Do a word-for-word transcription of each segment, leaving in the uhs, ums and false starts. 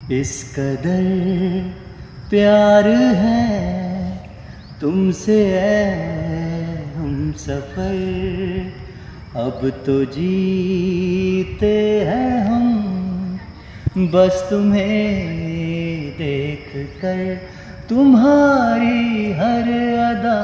इस कदर प्यार है तुमसे ऐ हम सफर, अब तो जीते हैं हम बस तुम्हें देख कर। तुम्हारी हर अदा,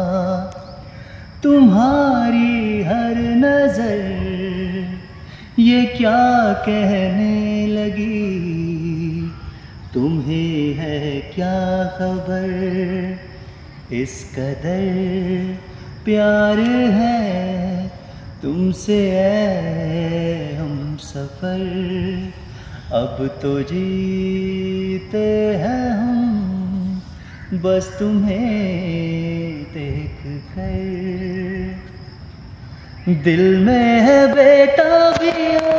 तुम्हारी हर नजर, ये क्या कहने लगी, तुम्हें है क्या खबर। इस कदर प्यार है तुमसे ऐ हम सफर, अब तो जीते हैं हम बस तुम्हें देख कर। दिल में है बेताबियां,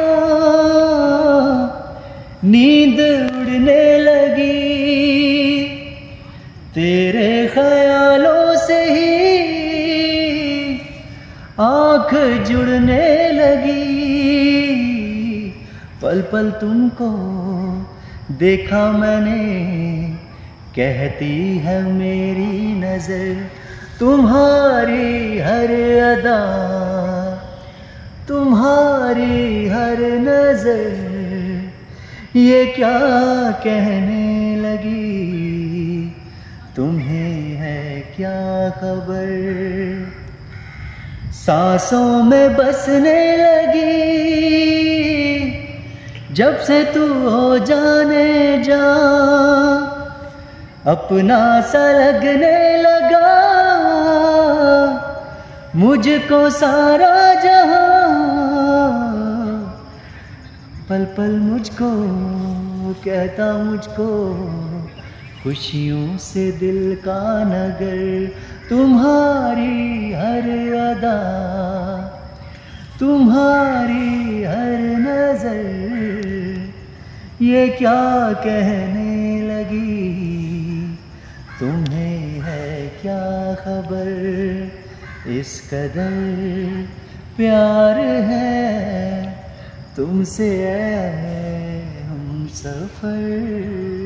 नींद उड़ने लगी, तेरे ख्यालों से ही आँख जुड़ने लगी। पल पल तुमको देखा मैंने, कहती है मेरी नजर, तुम्हारी हर अदा, तुम्हारी हर नजर, ये क्या कहने लगी, तुम्हें है क्या खबर। सांसों में बसने लगी जब से तू हो जाने जा, अपना सा लगने लगा मुझको सारा जहां। पल पल मुझको कहता मुझको खुशियों से दिल का नगर, तुम्हारी हर अदा, तुम्हारी हर नजर, ये क्या कहने लगी, तुम्हें है क्या खबर। इस कदर प्यार है तुमसे ऐ हम सफर।